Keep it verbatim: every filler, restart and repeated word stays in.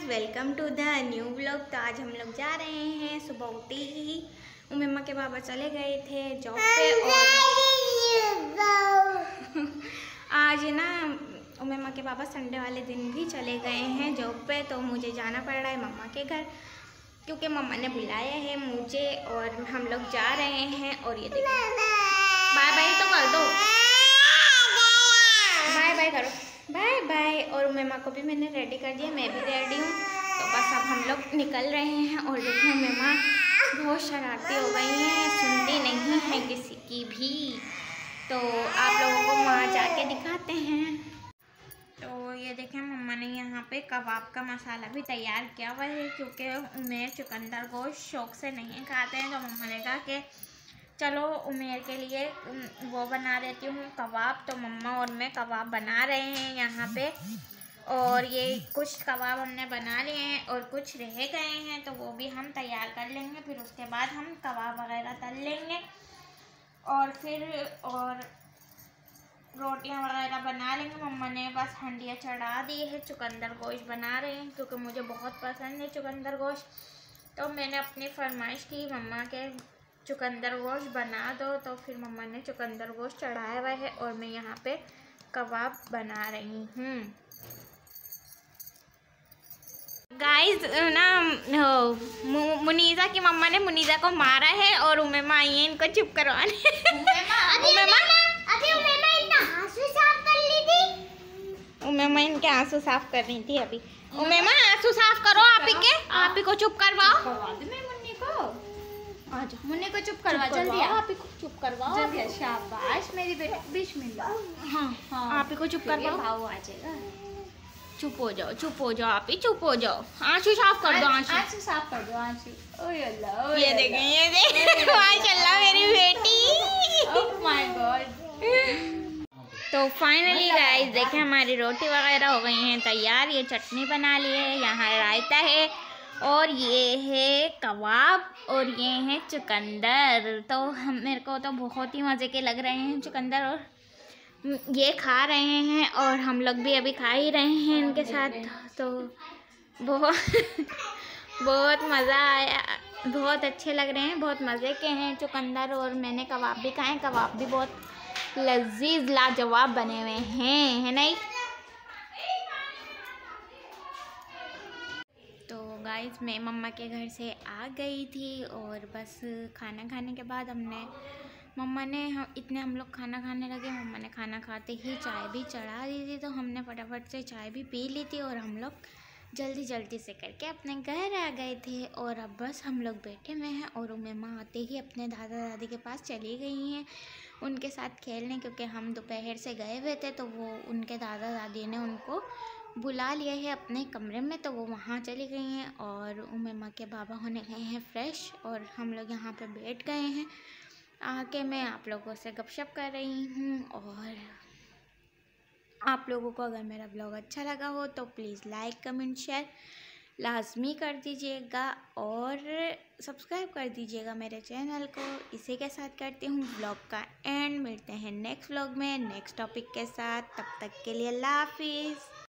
Welcome to the new vlog. तो आज हम लोग जा रहे हैं, सुबह उठे ही उम्मा के बाबा चले गए थे जॉब पे और आज ना उम्मा के बाबा संडे वाले दिन भी चले गए हैं जॉब पे। तो मुझे जाना पड़ रहा है मम्मा के घर क्योंकि मम्मा ने बुलाया है मुझे और हम लोग जा रहे हैं। और ये देखो, बाय बाय तो कर दो, बाय बाय करो, बाय बाय। और उम्मा को भी मैंने रेडी कर दिया, मैं भी रेडी हूँ। तो बस अब हम लोग निकल रहे हैं। और देखो उम्मा बहुत शरारती हो गई हैं, सुनती नहीं है किसी की भी। तो आप लोगों को वहाँ जाके दिखाते हैं। तो ये देखें, मम्मा ने यहाँ पे कबाब का मसाला भी तैयार किया हुआ है क्योंकि उमेर चुकंदर गोश्त शौक से नहीं खाते हैं। तो मम्मा ने कहा कि चलो उमेर के लिए वो बना देती हूँ कबाब। तो मम्मा और मैं कबाब बना रहे हैं यहाँ पे। और ये कुछ कबाब हमने बना लिए हैं और कुछ रह गए हैं, तो वो भी हम तैयार कर लेंगे। फिर उसके बाद हम कबाब वगैरह तल लेंगे और फिर और रोटियां वगैरह बना लेंगे। मम्मा ने बस हंडिया चढ़ा दी है, चुकंदर गोश्त बना रहे हैं क्योंकि मुझे बहुत पसंद है चुकंदर गोश्त। तो मैंने अपनी फरमाइश की मम्मा के चुकंदर गोश्त बना दो, तो फिर मम्मा ने चुकंदर गोश्त चढ़ाया हुआ है और मैं यहाँ पे कबाब बना रही हूँ। गाइस ना मुनीजा की मम्मा ने मुनीजा को मारा है और उम्मा आई है इनको चुप करवाने। उम्मा इनके आंसू साफ कर रही थी अभी। उम्मा आंसू साफ करो, आप ही के आप ही को चुप करवाओ। मुन्नी को आजा, मुन्नी को चुप करवा जल्दी, आप ही को चुप करवाओ जल्दी। शाबाश मेरी बेटी, बिस्मिल्लाह। हाँ हाँ, आप ही को चुप करवाओ। भाव आ जाएगा। चुप हो जाओ, चुप हो जाओ, आप ही चुप हो जाओ। आंसू साफ कर दो, आंसू आंसू साफ कर दो, आंसू। ओए अल्लाह, ये देखें, ये देखें, माशाल्लाह मेरी बेटी। Oh my god. तो फाइनली गाइस देखें, हमारी रोटी वगैरह हो गई हैं तैयार। ये चटनी बना ली है, यहाँ रायता है और ये है कबाब और ये है चुकंदर। तो हम मेरे को तो बहुत ही मज़े के लग रहे हैं चुकंदर, और ये खा रहे हैं और हम लोग भी अभी खा ही रहे हैं इनके साथ। तो बहुत बहुत मज़ा आया, बहुत अच्छे लग रहे हैं, बहुत मज़े के हैं चुकंदर। और मैंने कबाब भी खाए, कबाब भी बहुत लजीज लाजवाब बने हुए हैं, है नहीं? तो गाइस मैं मम्मा के घर से आ गई थी और बस खाना खाने के बाद हमने मम्मा ने हम इतने हम लोग खाना खाने लगे, मम्मा ने खाना खाते ही चाय भी चढ़ा दी थी। तो हमने फटाफट से चाय भी पी ली थी और हम लोग जल्दी जल्दी से करके अपने घर आ गए थे। और अब बस हम लोग बैठे हुए हैं और उम्मा आते ही अपने दादा दादी के पास चली गई हैं उनके साथ खेलने, क्योंकि हम दोपहर से गए हुए थे। तो वो उनके दादा दादी ने उनको बुला लिया है अपने कमरे में, तो वो वहाँ चली गई हैं। और उम्मा के बाबा होने गए हैं फ्रेश और हम लोग यहाँ पे बैठ गए हैं आके। मैं आप लोगों से गपशप कर रही हूँ। और आप लोगों को अगर मेरा ब्लॉग अच्छा लगा हो तो प्लीज़ लाइक कमेंट शेयर लाजमी कर दीजिएगा और सब्सक्राइब कर दीजिएगा मेरे चैनल को। इसी के साथ करती हूँ ब्लॉग का एंड। मिलते हैं नेक्स्ट ब्लॉग में नेक्स्ट टॉपिक के साथ, तब तक के लिए अल्लाह हाफिज़।